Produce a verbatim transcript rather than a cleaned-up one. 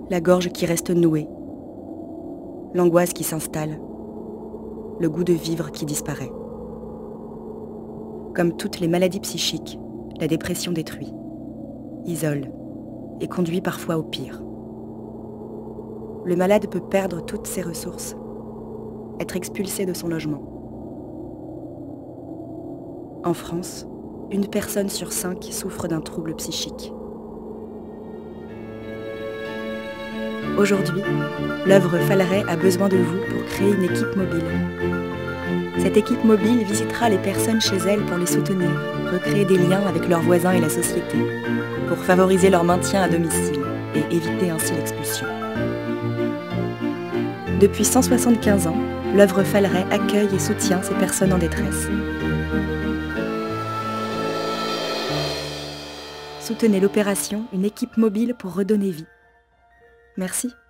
la gorge qui reste nouée, l'angoisse qui s'installe, le goût de vivre qui disparaît. Comme toutes les maladies psychiques, la dépression détruit, isole et conduit parfois au pire. Le malade peut perdre toutes ses ressources, être expulsé de son logement. En France, une personne sur cinq souffre d'un trouble psychique. Aujourd'hui, l'œuvre Falleret a besoin de vous pour créer une équipe mobile. Cette équipe mobile visitera les personnes chez elles pour les soutenir, recréer des liens avec leurs voisins et la société, pour favoriser leur maintien à domicile et éviter ainsi l'expulsion. Depuis cent soixante-quinze ans, l'œuvre Falleret accueille et soutient ces personnes en détresse. Soutenez l'opération Une équipe mobile pour redonner vie. Merci.